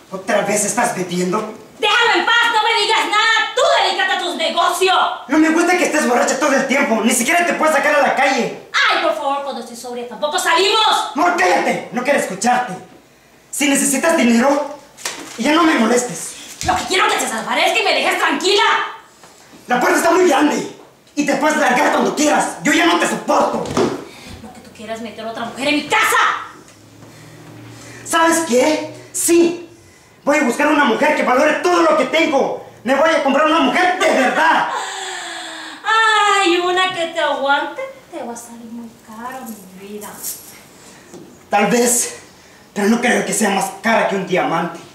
¿Otra vez estás bebiendo? ¡Déjalo en paz! ¡No me digas nada! ¡Tú dedícate a tus negocios! No me gusta que estés borracha todo el tiempo. Ni siquiera te puedes sacar a la calle. ¡Ay, por favor! Cuando estoy sobria tampoco salimos. No, cállate. No quiero escucharte. Si necesitas dinero, ya no me molestes. Lo que quiero que se desaparezca y me dejes tranquila. La puerta está muy grande. Y te puedes largar cuando quieras. Yo ya no te soporto. Lo que tú quieras meter a otra mujer en mi casa. ¿Sabes qué? Sí. Voy a buscar una mujer que valore todo lo que tengo. Me voy a comprar una mujer de verdad. Ay, una que te aguante te va a salir muy caro, mi vida. Tal vez, pero no creo que sea más cara que un diamante.